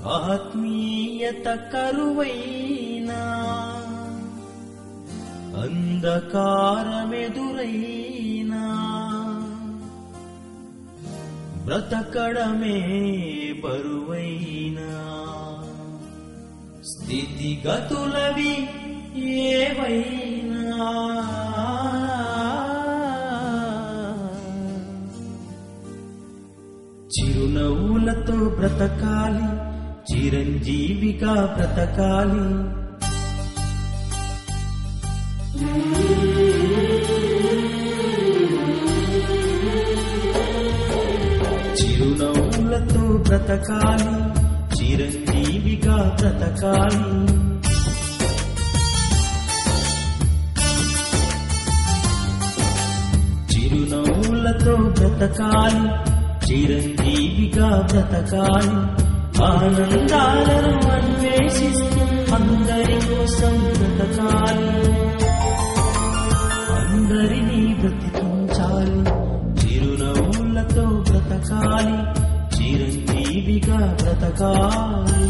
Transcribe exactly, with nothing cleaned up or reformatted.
ఆత్మీయత కరువైనా అంధకారమెదురైనా బ్రతకడమే బరువైనా స్థితిగతులవి ఏవైనా చిరునవ్వులతో బ్రతకాలి, చిరంజీవిగా బ్రతకాలి. చిరునవ్వులతో బ్రతకాలి, చిరంజీవిగా బ్రతకాలి. చిరునవ్వులతో బ్రతకాలి, చిరంజీవిగా బ్రతకాలి. ఆనందాలను అన్వేషిస్తూ అందరి కోసం బ్రతకాలి, అందరినీ బ్రతికించాలి. చిరునవ్వులతో బ్రతకాలి, చిరంజీవిగా బ్రతకాలి.